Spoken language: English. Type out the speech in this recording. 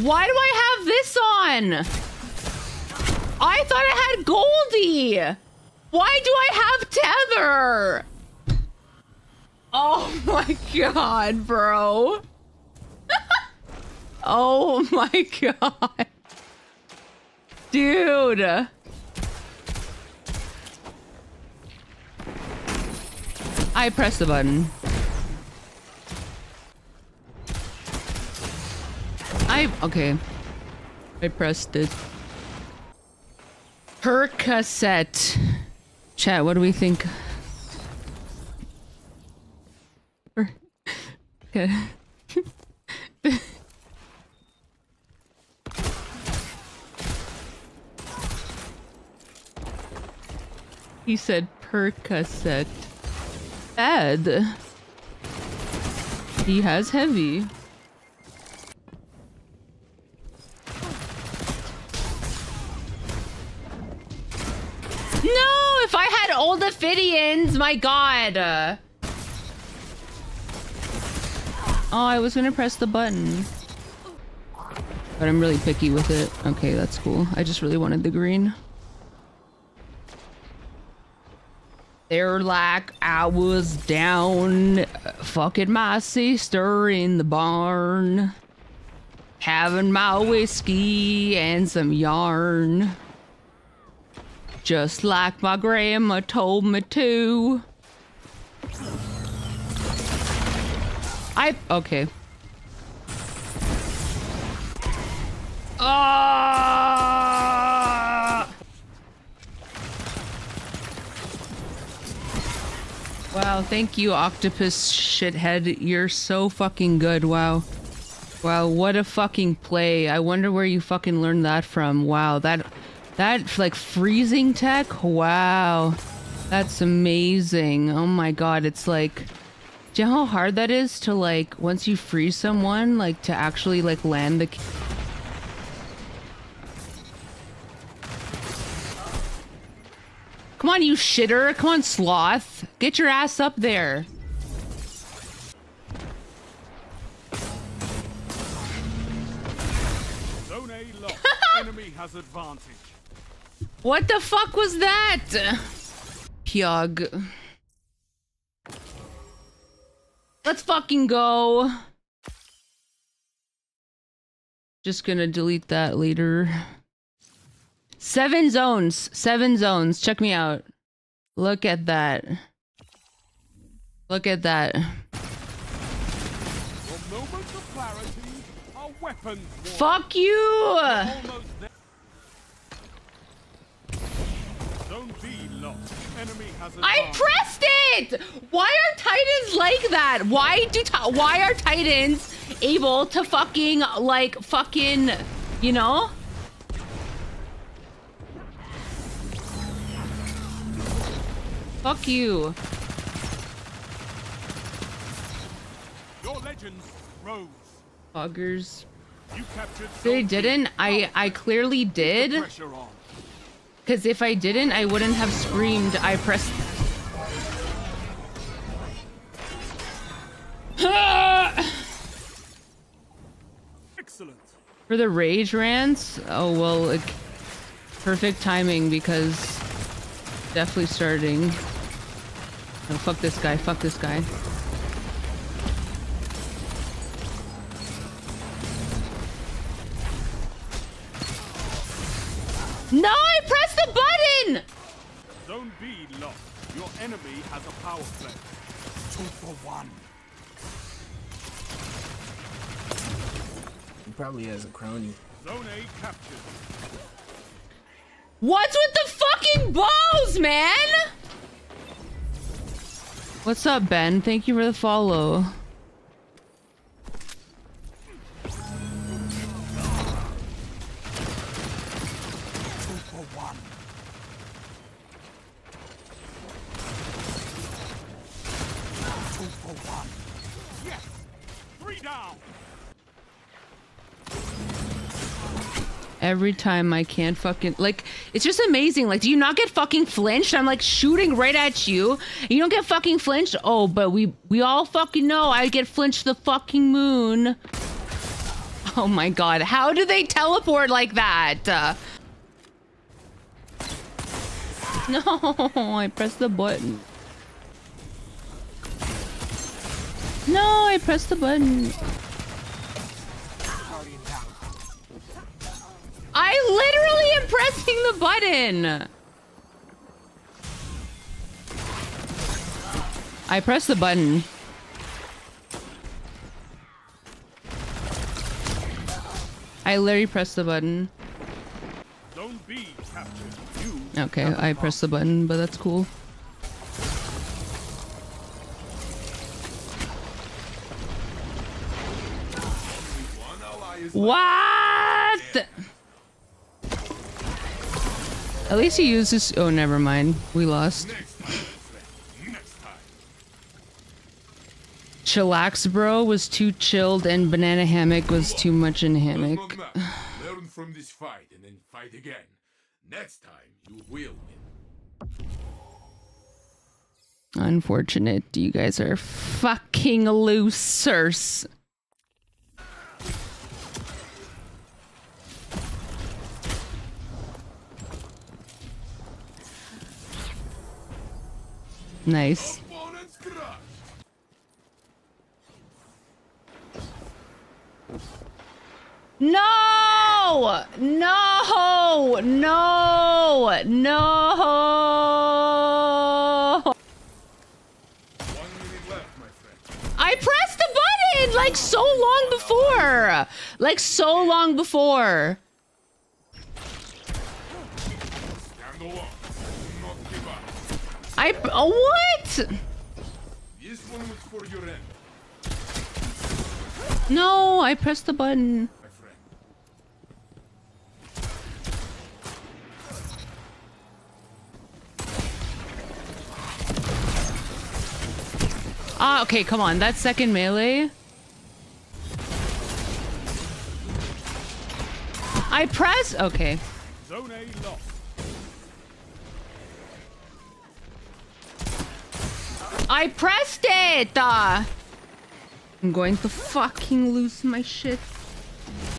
Why do I have this on? I thought I had Goldie. Why do I have Tether? Oh my god, bro. Oh my god. Dude. I pressed the button. Okay. I pressed it. Percocet. Chat, what do we think? Okay. He said Percocet. Bad. He has heavy. No, if I had old Ophidians, my god. Oh, I was gonna press the button. But I'm really picky with it. Okay, that's cool. I just really wanted the green. They're like, I was down fucking my sister in the barn, having my whiskey and some yarn, just like my grandma told me to. Okay. Wow, thank you, Octopus Shithead. You're so fucking good. Wow. Wow, what a fucking play. I wonder where you fucking learned that from. Wow, that like freezing tech? Wow. That's amazing. Oh my god, it's like... Do you know how hard that is to like, once you freeze someone, like to actually like land the... Come on, you shitter. Come on, sloth. Get your ass up there. Zone A locked. Enemy has advantage. What the fuck was that? Pyog. Let's fucking go. Just gonna delete that later. 7 zones. 7 zones. Check me out. Look at that. Look at that. Moments of clarity are weapons. Fuck you! Zone B locked. Enemy has advantage. I pressed it! Why are Titans like that? Why are Titans able to fucking, like, fucking, you know? Fuck you. Your legends rose. Buggers. You captured. They didn't? I clearly did. Because if I didn't, I wouldn't have screamed. I pressed... Excellent. For the rage rants? Oh, well, like, perfect timing because definitely starting. Oh, fuck this guy, fuck this guy. No, I pressed the button! Zone B locked. Your enemy has a power play. 2 for 1. He probably has a crony. Zone A captured. What's with the fucking bows, man? What's up, Ben? Thank you for the follow. Every time I can't fucking... Like, it's just amazing. Like, do you not get fucking flinched? I'm, like, shooting right at you. You don't get fucking flinched? Oh, but we all fucking know I get flinched the fucking moon. Oh my god, how do they teleport like that? No, I pressed the button. No, I pressed the button. I literally am pressing the button. I pressed the button. I literally pressed the button. Zone B captured. You Okay, I pressed the button, but that's cool. What? At least he uses. Oh, never mind. We lost. Chillax bro was too chilled and banana hammock was too much in hammock. Learn from this fight and then fight again. Next time you will win. Unfortunate. You guys are fucking losers. Nice. No! No! No! No! 1 minute left, my friend. I pressed the button like so long before. Like so long before. Stand along. Do not give up. What? This one was for your end, No, I pressed the button. my friend. Ah, okay, come on. That second melee. I press. Okay. Zone A lost. I pressed it! I'm going to fucking lose my shit.